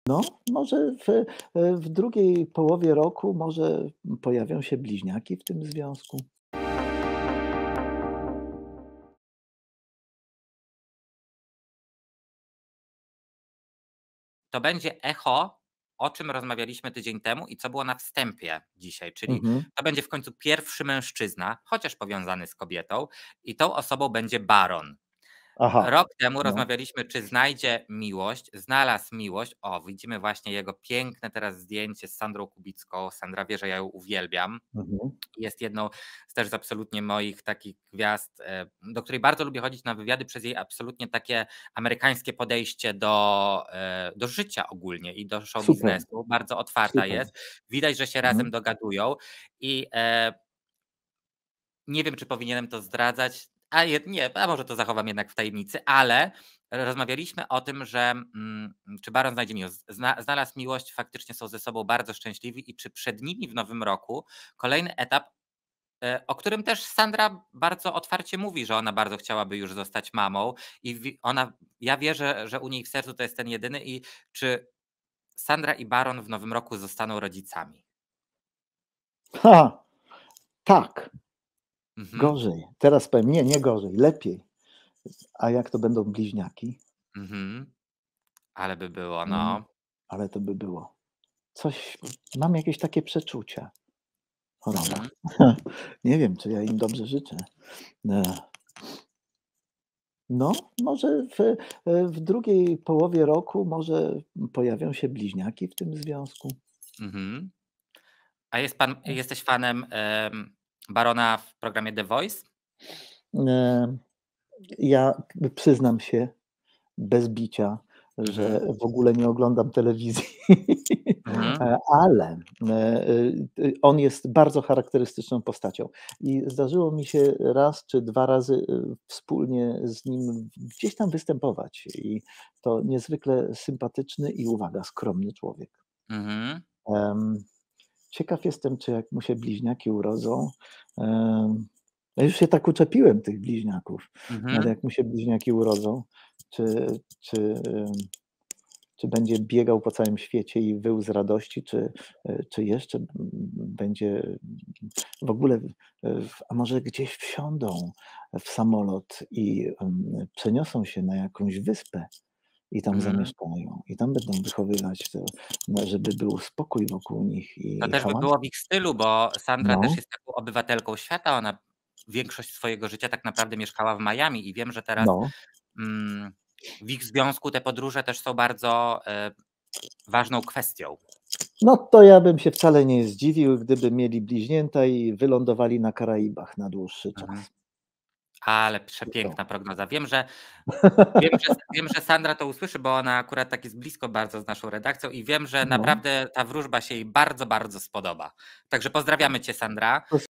No, może w drugiej połowie roku może pojawią się bliźniaki w tym związku. To będzie echo, o czym rozmawialiśmy tydzień temu i co było na wstępie dzisiaj, czyli Mhm. to będzie w końcu pierwszy mężczyzna, chociaż powiązany z kobietą i tą osobą będzie baron. Aha, Rok temu no. rozmawialiśmy, czy znajdzie miłość. Znalazł miłość. O, widzimy właśnie jego piękne teraz zdjęcie z Sandrą Kubicką. Sandra wie, że ja ją uwielbiam. Mhm. Jest jedną z też z absolutnie moich takich gwiazd, do której bardzo lubię chodzić na wywiady przez jej absolutnie takie amerykańskie podejście do życia ogólnie i do show Super, biznesu. Bardzo otwarta super. jest. Widać, że się Mhm. razem dogadują i nie wiem, czy powinienem to zdradzać, nie, a może to zachowam jednak w tajemnicy, ale rozmawialiśmy o tym, że czy Baron znajdzie miłość. Znalazł miłość, faktycznie są ze sobą bardzo szczęśliwi i czy przed nimi w nowym roku kolejny etap, o którym też Sandra bardzo otwarcie mówi, że ona bardzo chciałaby już zostać mamą i ja wierzę, że u niej w sercu to jest ten jedyny i czy Sandra i Baron w nowym roku zostaną rodzicami? Ha! Tak, Mhm, gorzej. Teraz powiem nie, nie gorzej, lepiej. A jak to będą bliźniaki? mhm. Ale by było, Mm, no. ale to by było. Coś mam jakieś takie przeczucie. Choroba. Mhm. Nie wiem, czy ja im dobrze życzę. E, no, może w drugiej połowie roku może pojawią się bliźniaki w tym związku. Mhm. A jesteś fanem, Barona w programie The Voice? E, ja przyznam się bez bicia, że Mhm, w ogóle nie oglądam telewizji, mhm, ale, on jest bardzo charakterystyczną postacią i zdarzyło mi się raz czy 2 razy, wspólnie z nim gdzieś tam występować i to niezwykle sympatyczny i uwaga, skromny człowiek. mhm, Em, ciekaw jestem, czy jak mu się bliźniaki urodzą, ja już się tak uczepiłem tych bliźniaków, no ale mhm. jak mu się bliźniaki urodzą, czy czy, czy będzie biegał po całym świecie i wył z radości, czy jeszcze będzie w ogóle a może gdzieś wsiądą w samolot i, przeniosą się na jakąś wyspę i tam Mhm. zamieszkają i tam będą wychowywać to, no, żeby był spokój wokół nich To i też by hałas. było w ich stylu, bo Sandra też No, jest taką obywatelką świata. Ona większość swojego życia tak naprawdę mieszkała w Miami i wiem, że teraz, no. mm, w ich związku te podróże też są bardzo, ważną kwestią. No to ja bym się wcale nie zdziwił, gdyby mieli bliźnięta i wylądowali na Karaibach na dłuższy Mhm. czas. Ale I co? przepiękna prognoza. Wiem, że Sandra to usłyszy, bo ona akurat tak jest blisko bardzo z naszą redakcją i wiem, że No. naprawdę ta wróżba się jej bardzo, bardzo spodoba. Także pozdrawiamy cię, Sandra.